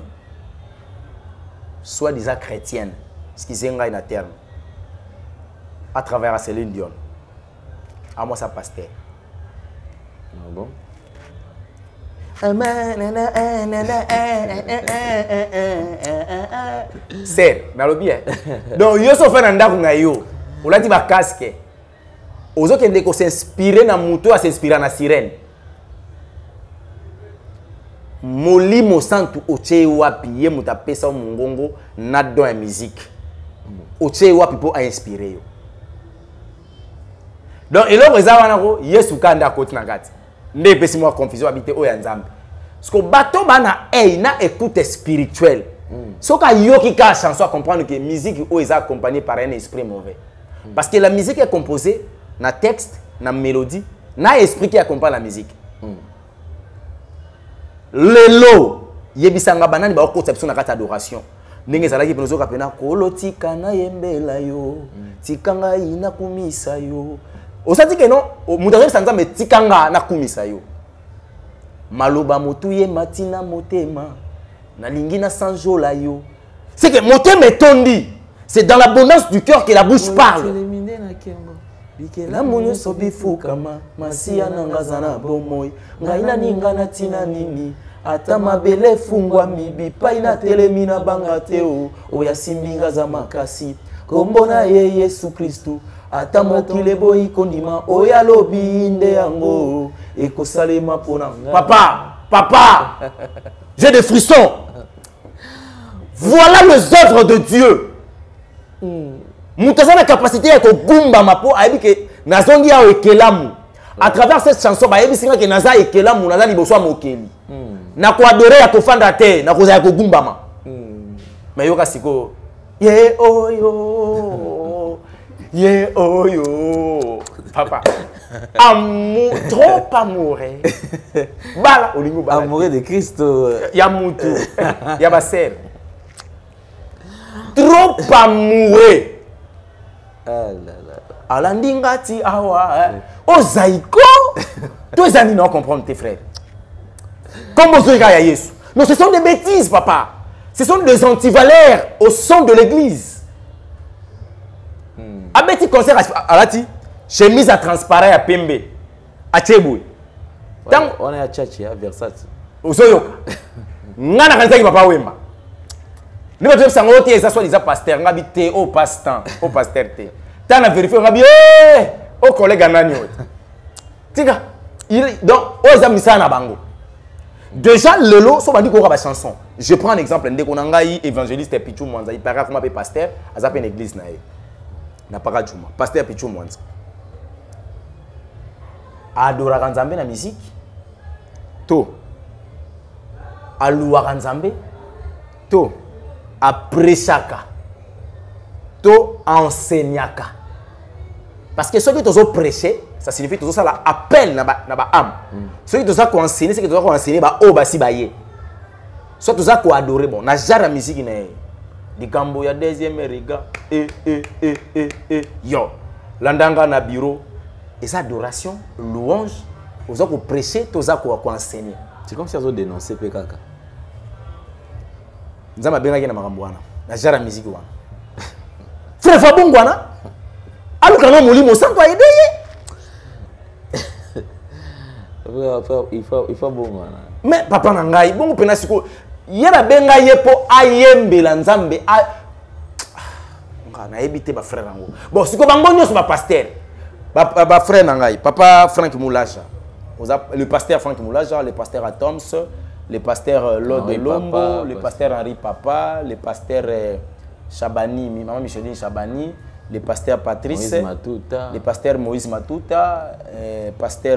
soit disant chrétienne ce qui zenga na terme à travers Céline Dion à moi ça pasteur. Ah bon. C'est dans le bien. Donc yo so fait nda kunga yo. Olati ba casque. Ozo kende ko s'inspirer na muto a s'inspirer na sirène. Molimo santu oche wapi ye muta pesa mungongo na don ya musique. Oche wapi po a inspirer yo. Donc eloko eza wana ko Yesu kanda koti na kati. Ne pesi moi confusion habité o ya nzambe. Parce que bateau bana na écoute spirituelle. Ce ka yoki ka chanson à comprendre que musique est accompagnée par un esprit mauvais. Parce que la musique est composée na texte, na mélodie, na esprit qui accompagne la musique. Lelo yebisanga banani ba conception na kata adoration. Ndenge zalaki penozo ka pena kolotika na yembela yo. Tikanga ina kumisa yo. Osati que non, mutazo sanza me tikanga na kumisa yo. Maloba motuye matina motema na lingina sanjola yo. C'est que motema tondi. C'est dans l'abondance du cœur que la bouche parle. La monyo sobifu kama masia nangazana bomoy. Ngaina ninga na tina nini. Ata mabele fungwa mibi paina telemina bangateo. Oya simbinga za makasi. Kombona ye Yesu Kristo. Ata mokile boyi kondima oya lobi inde yango ekosalema pona. Papa, j'ai des frissons. Voilà les œuvres de Dieu. Moutaza na capacité ya ko gumba mapo ayebi ke nazongi ya ekelamu. À travers cette chanson ba yebi singa ke naza ekelamu naza liboso mokeli. Na ko adorer ya ko fanda te na ko za ko gumba ma. Mais yoka siko ye oyo. Yeah, oh yo, papa. Trop amoureux. Bala, olingo bala. Amoureux de Christ. Ya mutu. Ya baser. Trop amoureux. Ah là là. Alandingati awa. Ozaiko. Toi, les amis, non comprendre tes frères. Comme vous regardez Yesu. Non, ce sont des bêtises, papa. Ce sont des antivaleurs au sein de l'église. Abeti concert à Lati, chemise à transparent à Pembe, à Tchéboué. On est à Tchatchi, à Versace. Osoyoka. Ngana kanisa ki papa wemba. Ni ba tshebisa ngo te soit les pasteur ngabi te au pasteur te. Tana vérifier ngabi au collègue nani ot. Tika, donc aux amis ça na bango. Déjà lelo so bandi ko ba chanson. Je prends un exemple ndeko nangai évangéliste Pichou Mwanza, il paraît comme pasteur, azape une église na ye. Na pas Juma, pasteur Pichou Mwanza. Adora Nzambe na musique. To. Alouara Nzambe. To. Aprechaka. To enseignaka. Parce que ceux qui t'ont prêché, ça signifie que ça l'appel na ba âme. Ceux qui t'ont enseigné, c'est que t'ont enseigné ba o basi baye. Soit tout ça qu'on adore bon, na jara musique na di Gambo ya deuxième riga yo. Landanga na bureau. Et ça adoration, louange, aux gens qui prêcher, tous gens qui enseigner. C'est comme si ils ont dénoncé PKK. Nous avons bien na makambuana. Na jara musique wana. Frère Fabungwana. Alors quand on mouli mon sang toi aider. Il faut bon wana. Mais papa nangai, bon pena siko. Yera benga yepo ayembela nzambe a na ebité ba frère nango. Bon, siko bango nyoso ba pasteur. Ba frère nangai, papa Frank Moulaja. Le pasteur Frank Moulaja, le pasteur Atoms, le pasteur Lord de Lombo, le pasteur Henri Papa, le pasteur Chabani, maman Micheline Chabani, le pasteur Patrice, le pasteur Moïse Matuta, pasteur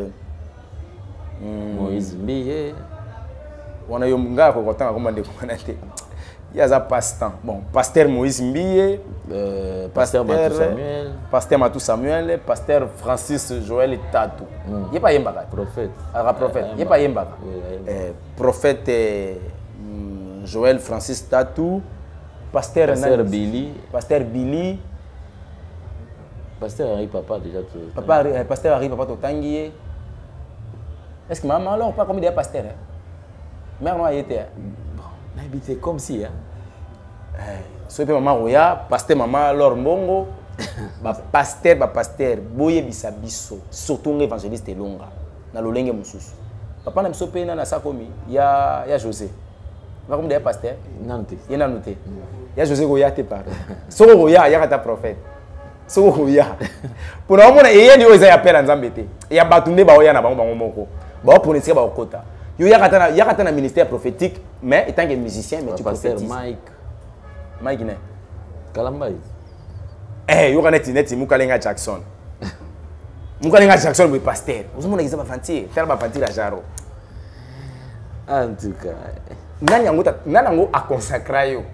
Moïse Mbiye. On a eu un gars qui a commandé. Il y a un passe-temps. Bon, pasteur Moïse Mbiye, pasteur Matou Samuel, pasteur Francis Joël Tatou. Il n'y a pas Yembaga. Prophète. Prophète. Il n'y a pas Yembaga. Prophète Joël Francis Tatou. Pasteur Billy. Pasteur Billy. Pasteur Henri Papa déjà. Pasteur Henri Papa Totanguier. Est-ce que maman alors pas comme il y a pasteur? Mère non a été. On a habité comme si. Sope maman Roya, pasteur maman alors Mbongo, pasteur, boye bisabiso, surtout évangéliste longa, na lolenge mususu. Papa na sope na sakomi, ya José. Va comme des pasteur, Nanté. Il na noté. Ya José Roya te par. Soko Roya ya kata prophète. Soko Roya. Pour na mona yeye ni oza ya pela nzambe te. Ya batunde ba oya na bango moko. Ba pour netsika ba okota. Yo ya kata na ministère prophétique, mais étant que musicien, mais tu pasteur prophétises. Mike ne Kalambai. Yo kaneti Mukalenga Jackson. Mukalenga Jackson le pasteur. Vous mon exemple fanti, faire ba fanti la jaro. En tout cas, nango a consacré yo.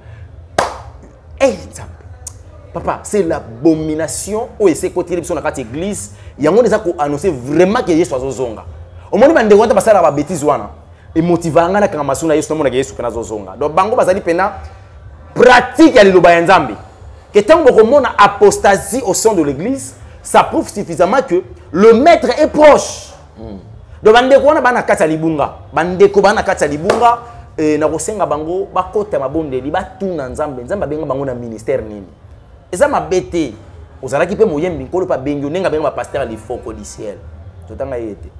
Papa, c'est l'abomination où essaie côté sur la église, yango déjà ko annoncer vraiment que Yesu azozonga. Au moment bande wata basala ba bêtise wana. Et motivanga na kama suna Yesu na Yesu kana zozonga. Donc bango bazali pena pratique ya liloba ya Nzambe. Que tant que a apostasie au sein de l'église, ça prouve suffisamment que le maître est proche. Donc bandeko wana bana kata libunga, bandeko bana kata libunga na kosenga bango bakota mabondeli batuna Nzambe, Nzambe benga bango na ministère nini. Eza mabete. Ozalaki pe moyembi nkolo pa bengo nenga benga ba pasteur li foko du ciel. Totanga yete.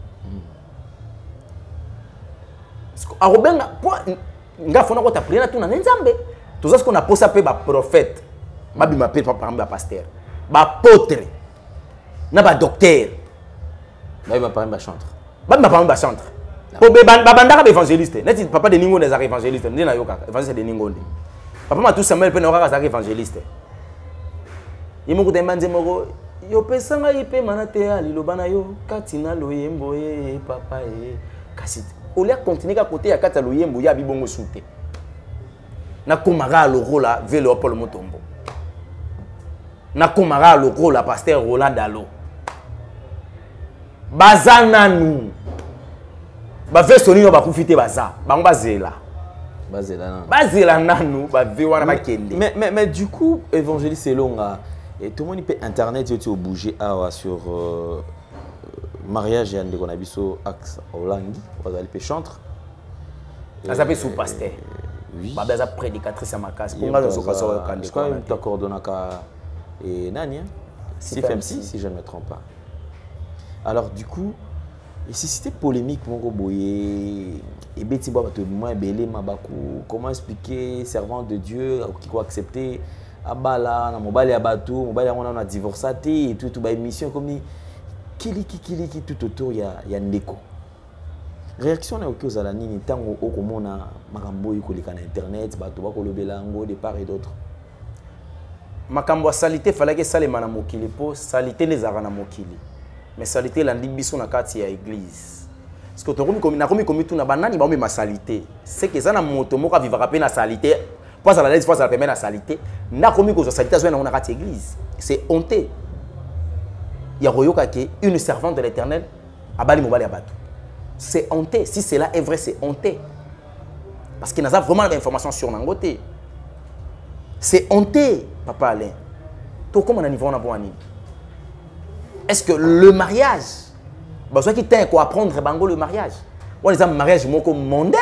Arobenga po nga fona ko ta prier na tuna Nzambe. Tout ça ce qu'on a posé pe ba prophète. Mabi ma pe par ba pasteur. Ba apôtre. Na ba docteur. Mabi ma parmi ba chantre. Mabi ma parmi ba chantre. Po be bandaka ba évangéliste. Neti papa de Ningo des évangélistes. Ndina yoka. Évangéliste de Ningo ndi. Papa Matou Samuel pe na yoka za évangéliste. Yimo te manze moko yo pesanga ipe manate ya liloba na yo katina loyembo e papa e kasi olia continuer ka côté ya kata loyembo ya bibongo soute. Na komara lokola velo Paul Motombo. Na komara lokola pasteur Roland Dalo. baza nanu baveste nino bakufite baza bango bazela bazela nanu bave wana bakende. Mais du coup évangéliste Elonga et tout le monde peut internet yo bouger sur mariage et ndeko na biso axe Olangi bazali pe chantre ça peut sous pasteur oui baza prédicatrice à Makasi pour nga zo kaso kande je crois que tu coordonnaka et nani CFMC si je ne me trompe pas. Alors du coup si c'était polémique mon boye et beti ba bato moi belé mabaku comment expliquer servant de Dieu qui quoi accepter abala na mobali ya bato mobali yango na divorcé et tout ba émission comme kili tout autour ya ndeko réaction na oki ozala nini tango okomona makambo yikoleka na internet bato bakolobela yango de part et d'autre. Makambo ya salité falaki esalema na mokili po salité nezalaka na mokili mais salité elandi biso na kati ya église parce que nakomi komi tuna banani baomema salité c'est que eza na moto moko avivaka mpe na salité po azala lesi po azala pembe na salité nakomi kozwa salité azwa yango na kati ya église c'est honte ya koyoka ke une servante de l'Éternel abali mobali ya bato. C'est honte. Si cela est vrai, c'est honte. Parce qu'il n'a pas vraiment d'informations sur Nangote. C'est honte, Papa Alain. Toi, comment on a niveau on. Est-ce que le mariage, ceux qui t'ont quoi apprendre bango le mariage, on les a mariage mondain,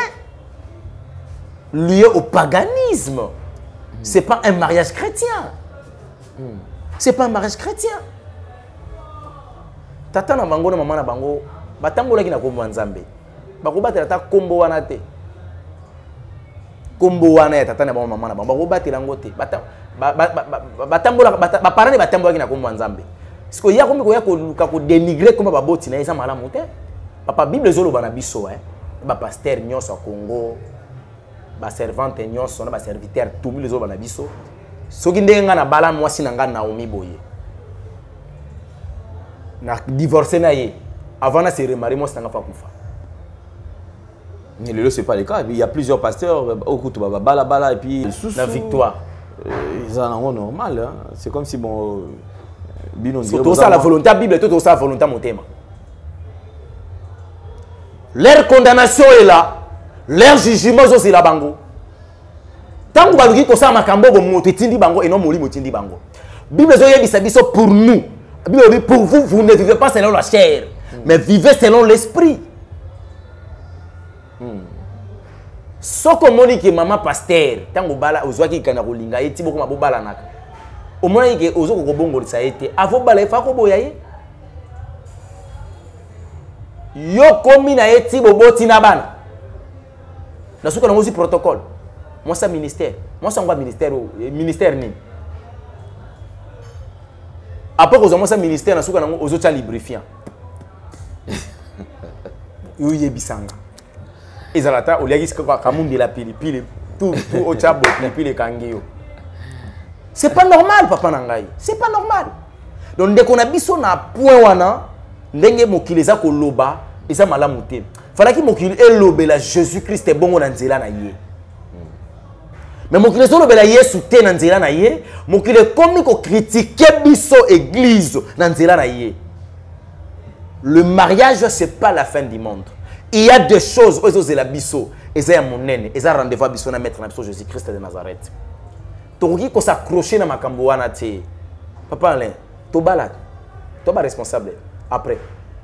lié au paganisme. C'est pas un mariage chrétien. C'est pas un mariage chrétien. Tata na bango na maman na bango. Batambola ki na kombo nzambe bakobatela ta kombo wana te kombo wana ya tata na ba mama na ba bakobatela ngote batambola ba parane batambola ki na kombo nzambe siko ya komi ko ya ko ko dénigrer comme ba boti na eza malamu te papa bible zolo bana biso ba pasteur nyonso ya Congo ba servante nyonso na ba serviteur tout bible zolo bana biso soki ndenga na bala mwasi na nga Naomi boye na divorcer na ye avant de se remarier, moi, c'est un enfant. Mais le c'est pas le cas. Il y a plusieurs pasteurs, bala et puis la victoire. Ils en ont normal. Hein. C'est comme si bon. Tout ça la volonté, la Bible, tout ça la volonté, mon thème. Leur condamnation est là. Leur jugement aussi là bango. Tant que vous avez dit que ça m'a cambo bon tindi bango et non moli motindi bango. Bible zo pour nous. Bible pour vous, vous ne vivez pas selon la chair. Mais vivez selon l'esprit. Ce que moni que maman pasteur, tango bala ozwa ki kana kolinga eti boko mabobala naka. Au moins que ozo ko bongo ça été. Avo bala fa ko boya ye. Yo komi na eti boboti na bana. Na suka na mozi protocole. Moi ça ministère. Moi ça ngwa ministère ni. Après que moi ça ministère na suka na ozo cha lubrifiant. Yoye bisanga ezalata oliaki kwa kamundi la pilipili tout au chabo pilipili kangio c'est pas normal papa nangai c'est pas normal donc dès qu'on a biso na point wana ndenge mokili za ko loba eza malamu te falaki mokili elobela Jésus Christ bongo na nzela na ye mais mokili zo lobela Yesu te na nzela na ye mokili komi ko critiquer biso église na nzela na ye. Le mariage, ce n'est pas la fin du monde. Il y a des choses, aux élabisso, et ça mon nene, et ça rendez-vous à biso na maître na Jésus-Christ de Nazareth. Toki ko s'accrocher na makambo wana te. Papa Alain, to balade. To ba responsable après.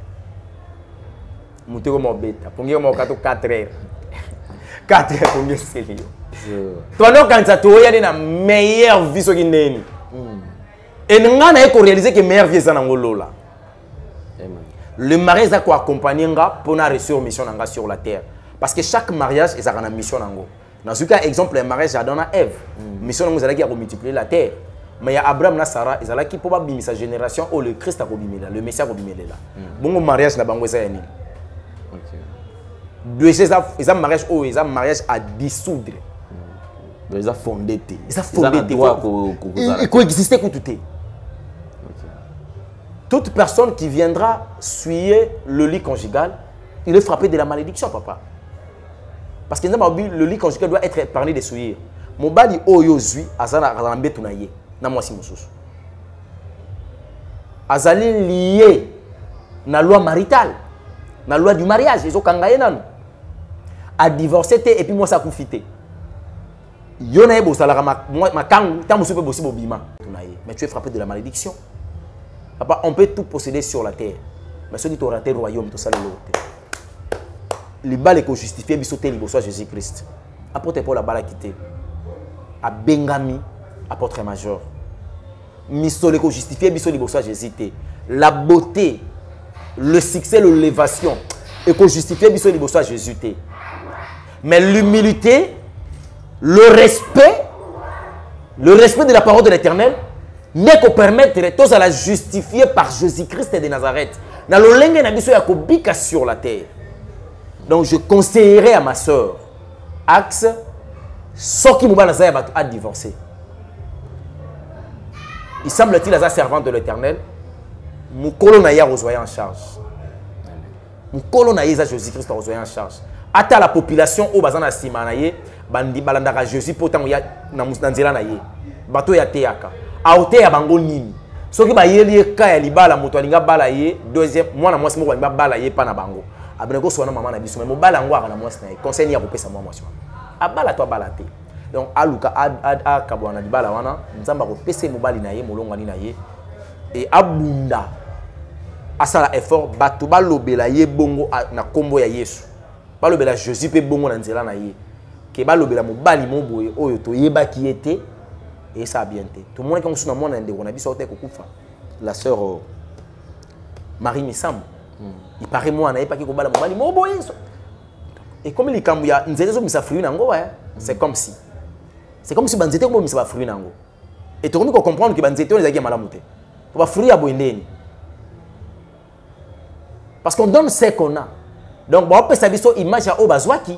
Muteko mo beta, pongi mo 4 heures. 4 heures pongi sérieux. Toi non quand ça to ya na meilleure vie so ki neni. Et ngana ko réaliser que meilleure vie ça na ngolola. Le mariage a quoi accompagner pour na réussir mission sur la terre parce que chaque mariage est une mission nango. Dans ce cas exemple le mariage Adam et Ève mission nango zalaki à multiplier la terre mais il y a Abraham et Sarah ils zalaki pour bimisa sa génération où le Christ a bimela le Messie a bimela là bon mariage na bango ça yani deux ils ont mariage où ils ont mariage à dissoudre ils ont fondé ils ont fondé il coexister que tout est. Toute personne qui viendra suyer le lit conjugal, il est frappé de la malédiction, papa. Parce que le lit conjugal doit être épargné de souillure. Mon bali oyo zui azana rambe tunaye na mwasi mususu. Azali lié na loi maritale, na loi du mariage, ils ont kangaye nanu. A divorcé et puis moi ça confité. Yona ebo salara ma kangu, ta musupe bossi bobima. Mais tu es frappé de la malédiction. Papa, on peut tout posséder sur la terre. Mais ceux qui t'ont raté le royaume, tout ça le lot. Les balles que justifié bisoté liboso Jésus-Christ. Apôtre Paul la balle a quitté. A Bengami, apôtre major. Misole que justifié biso liboso Jésus. La beauté, le succès, l'élévation et que justifié biso liboso Jésus. Mais l'humilité, le respect de la parole de l'Éternel n'est qu'au permettre tous à la justifier par Jésus-Christ de Nazareth. Dans le lingue na biso yakobika sur la terre. Donc je conseillerais à ma soeur, axe, ce qui m'a a divorcé. Il semble-t-il à sa servante de l'Éternel, mon colonaya reçoit en charge. Mon colonaya Jésus-Christ reçoit en charge. Ata la population au bazana simanaye, bandi balandaka Jésus potango ya na musdanzela na ye. Bato ya teaka. Aote ya bango nini. Soki ba yeli ka ya libala moto alinga bala ye, deuxième mwana mwasi moko alinga bala ye pa na bango. Abnego sona maman na biso mais mo bala ngo na mwasi na ye. Conseil ya kopesa mwa mwasi. Abala to bala te. Donc aluka a kabwana libala wana, nzamba kopesa mobali na ye molonga ni na ye. Et abunda asala effort bato balobela ye bongo na kombo ya Yesu. Balobela Jésus pe bongo na nzela na ye. Ke balobela mobali mo boye oyo to yeba ki était et ça a bien été. Tout le monde comme sur mon ende on a biso te kokufa. La sœur Marie Missam. Il paraît moi na pas ki ko bala mobali mo boye. Et comme les kambuya nzela zo misa fruit nango ouais. C'est comme si banzete ko misa fruit nango. Et tout le monde comprendre que banzete on les a malamu te. Pour ba fruit ya boendeni. Parce qu'on donne ce qu'on a. Donc, on peut savoir cette image à Obazwaki.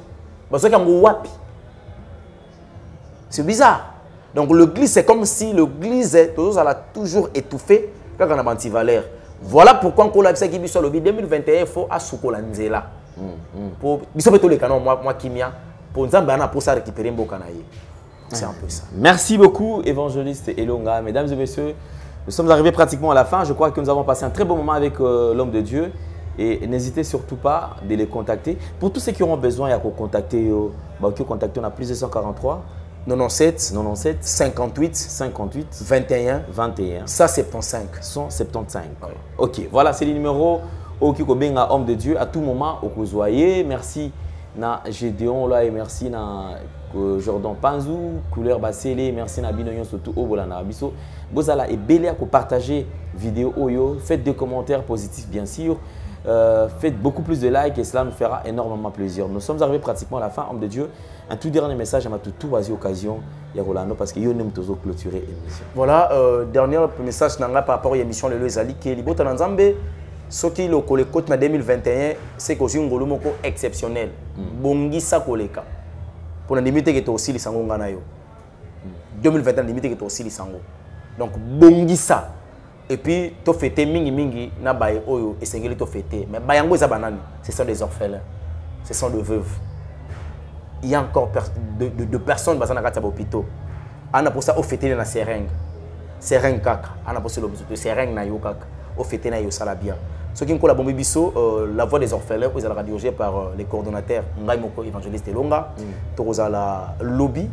C'est bizarre. Donc, l'église, c'est comme si l'église a toujours étouffé quand on a menti valeur. Voilà pourquoi on a dit que le 2021, il faut assurer Nzela. Pour les canons, moi, Kimia, pour ça récupérer un canaille. C'est un peu ça. Merci beaucoup, évangéliste Elonga. Mesdames et messieurs, nous sommes arrivés pratiquement à la fin. Je crois que nous avons passé un très bon moment avec l'homme de Dieu. Et n'hésitez surtout pas de les contacter. Pour tous ceux qui auront besoin, il y a qu'à contacter. On a plus de 143 97 58 21 175. 175. Ok, voilà, c'est le numéro au Kikobenga, homme de Dieu. À tout moment, au Kouzoyer. Merci na Gédéon là et merci na Jordan Panzou, couleur Basselé. Merci na Binoyon surtout au Bolana Bisso. Bozala et belé à partager vidéo Oyo. Faites des commentaires positifs bien sûr. Faites beaucoup plus de likes et cela nous fera énormément plaisir. Nous sommes arrivés pratiquement à la fin, homme de Dieu. Un tout dernier message à ma toute occasion, Rolando, parce que nous avons clôturé l'émission. Voilà, dernier message par rapport à l'émission Le Ezali, qui est Libota Nzambe. Ce qui est le côté en 2021, c'est que c'est un golomoko exceptionnel. Bongisa koleka. Pour la limite qui est aussi les sango nganayo. 2021 limite qui est aussi les sango. Donc bongisa. Et puis, tu fêtes mingi na baye oyo et sengeli tu fêtes. Mais bayango za banani, ce sont des orphelins, ce sont des veuves. Il y a encore de personnes basana kata bopito. Ana pour ça au fêter na seringue. Seringue kaka. Ana pour ça le seringue na yo kaka. Au fêter na yo salabia. Ce qui nkola bombi biso la voix des orphelins aux ala dirigée par les coordonnateurs Ngai Moko évangéliste Elonga, toza la lobby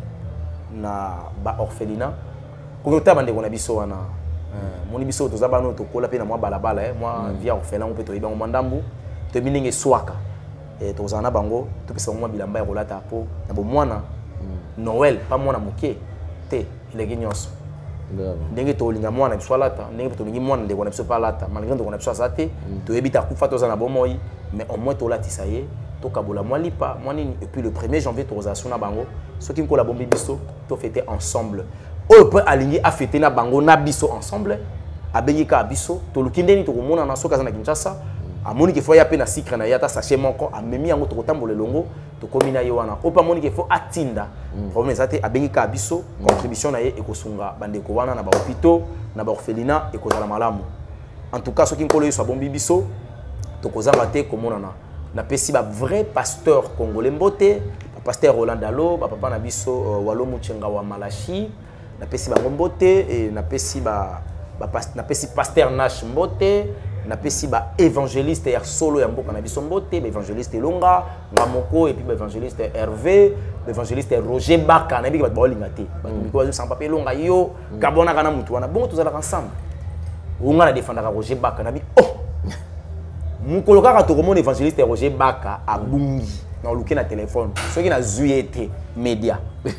na ba orphelinat. Ko ta bande kona biso wana. Mon biso to zabano to kola pe na mwa balabala moi via orphelin on peut to ibango mandambu to bininge swaka et to zana bango to pesa mwa bilamba ya kolata po na bo mwana Noël pas mwana moke te ile ginyonso ndenge to linga mwana biso lata ndenge to lingi mwana ndeko na biso pa lata malgré to na biso sate to ebita kufa to zana bomoi mais au moins to latisa ye to kabola mwa lipa mwa nini et puis le 1er janvier to zasuna bango ceux qui ko la bombi biso to fêter ensemble. On peut aligner à fêter na bango na biso ensemble a bengika abiso to lukindeni to komona na soka za na Kinshasa a moni ke fo ya pe na sikra na yata sachet moko a memi yango to kotambola longo to komina yo wana o pa moni ke fo atinda problème zate a bengika abiso contribution na ye ekosunga bandeko wana na ba hôpitaux na ba orphelinat ekozala malamu en tout cas soki nkolo yo so bombi biso to kozanga te komona na pesi ba vrai pasteur congolais mbote pasteur Roland Dalo ba papa na biso Walo Muchenga wa Malachi na pesi ba mbote et na pesi pasteur Nash mbote napesi ba évangéliste ya solo ya mboka na biso mbote, ba évangéliste Longa, Ngamoko et puis ba évangéliste Hervé, ba évangéliste Roger Baka na biki ba bolinga te. Ba miko sans papier Longa yo, kabona kana mutu wana. Bon tous allons ensemble. Onga na défendra Roger Baka na bi oh. Mukolo kaka to komona évangéliste Roger Baka abungi na luki na téléphone. Soki na zuyete média.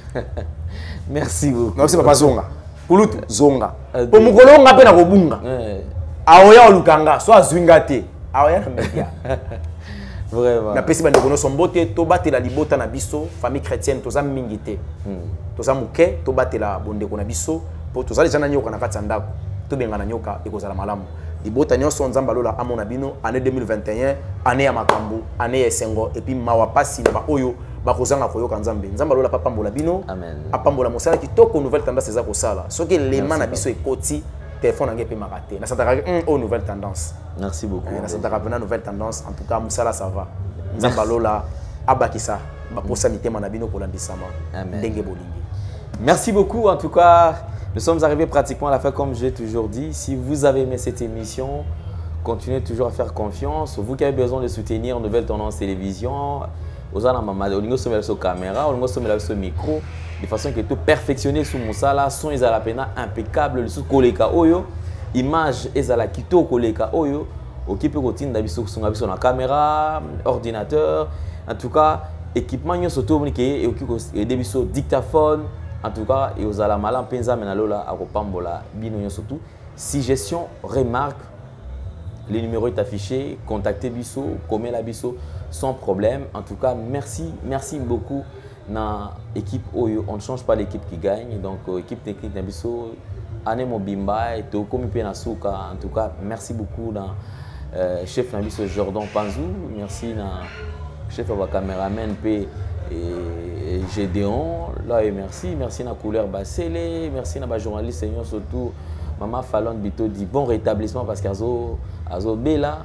Merci beaucoup. Non c'est pas Zonga. Kulutu Zonga. Po mukolo nga pe na kobunga. Aoya olukanga so azwinga te. Aoya na média. Vraiment. Na pesi bande kono sombote to batela libota na biso famille chrétienne toza mingi te. Toza muke to batela bonde ko na biso po toza les gens nyoka na kati ndako. To benga na nyoka ekozala malamu. Libota nyonso nzamba lola amona bino année 2021 année ya makambo année ya sengo et puis mawa pasi na ba oyo bakozanga koyoka nzambe nzamba lola papa mbola bino amen apambola mosala kitoko nouvelle tendance eza kosala soki lema na biso ekoti téléphone ngé pe maraté na santaka aux nouvelle tendance. Merci beaucoup na santaka pena nouvelle tendance en tout cas musala ça va nzamba lola abakisa ba posa mitema na bino kolandisama ndenge bolingi. Merci beaucoup en tout cas. Nous sommes arrivés pratiquement à la fin, comme j'ai toujours dit. Si vous avez aimé cette émission, continuez toujours à faire confiance. Vous qui avez besoin de soutenir Nouvelle Tendance Télévision, aux caméra, aux micro, de façon que tout perfectionner sous mon sala, son est à la peine impeccable, le sous koleka oyo, image est à la kito koleka oyo, occupé routine d'habitude sur la caméra, ordinateur, en tout cas équipement yo surtout et occupé des dictaphone. En tout cas, et aux alamala penza menalola akopambola bino surtout. Si gestion remarque, le numéro est affiché, contactez Bisso, commet la Bisso sans problème. En tout cas, merci beaucoup dans l'équipe Oyo. On ne change pas l'équipe qui gagne. Donc, équipe technique de Bisso, Ane Mobimba et Tokomi Penasuka. En tout cas, merci beaucoup dans chef Nabisso Jordan Panzou. Merci dans chef de caméraman P. Et Gédéon, là et merci na couleur Bassélé, merci na journaliste senior surtout Maman Fallon Bito dit bon rétablissement parce qu'Azo Bella,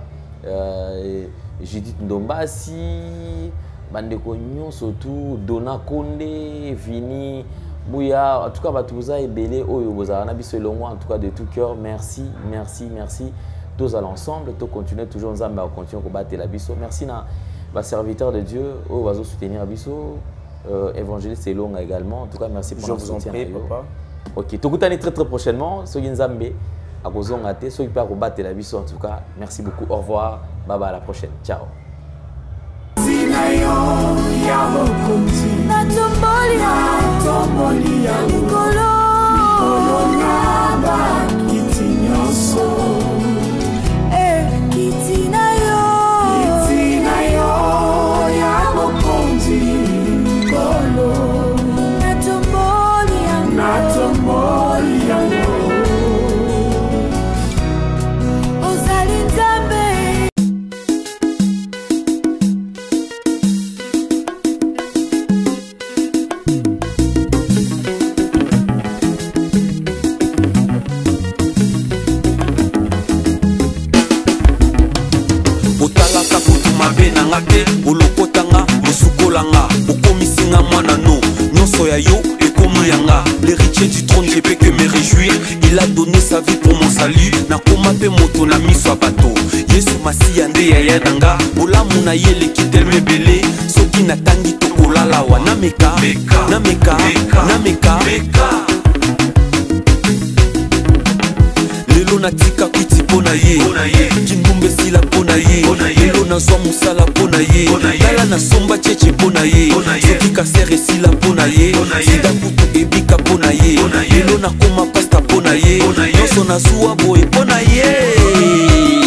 Judith Ndombasi, Bandeko Nyon surtout Dona Konde, Vini Bouya, en tout cas Batouza et Belé Oyo Bozarana selon moi en tout cas de tout cœur merci tous à l'ensemble, tous continuer toujours ensemble à continuer à combattre la biso. Merci na serviteur de Dieu, oh, va soutenir Abisso, évangéliste et Longa également. En tout cas, merci pour votre soutien. Je vous en prie, papa. Ok, tout le très prochainement. Ceux qui nous ont à cause de ceux qui peuvent combattre l'Abisso. En tout cas, merci beaucoup. Au revoir. Bye bye, à la prochaine. Ciao. olokotanga mosukolanga okomisinga mwana no nyonso ya yo ekomi yanga l'héritier du trône je peux que me réjouir il a donné sa vie pour mon salut nakoma pe moto na miso ya bato yesu masiya nde yaya nanga bolamu na ye leki telme ebele soki natangi tokolalawa nameka lelo natika kwiti pona ye kindumbe sila pona ye lelo nazwa mosala pona ye tala nasomba cheche pona ye soki kasere esila pona ye sida kutu ebika pona ye lelo nakoma pasta pona ye nyonso nazwa boye pona ye.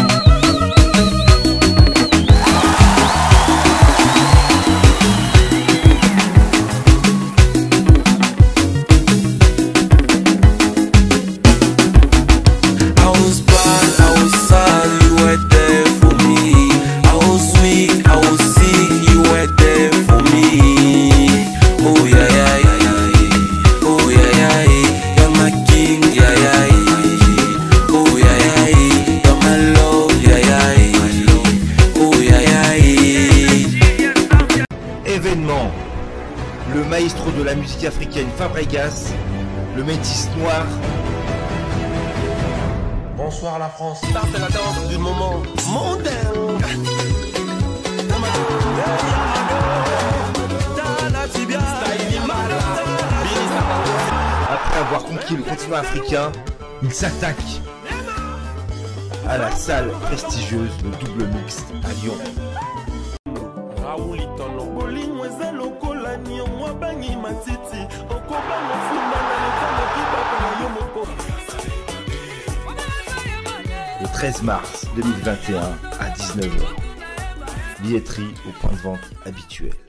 Le maestro de la musique africaine Fabregas, le métis noir. Bonsoir la France. Ça, c'est la danse du moment mondain. Après avoir conquis le continent africain, il s'attaque à la salle prestigieuse de double mixte à Lyon. 13 mars 2021 à 19h. Billetterie au point de vente habituel.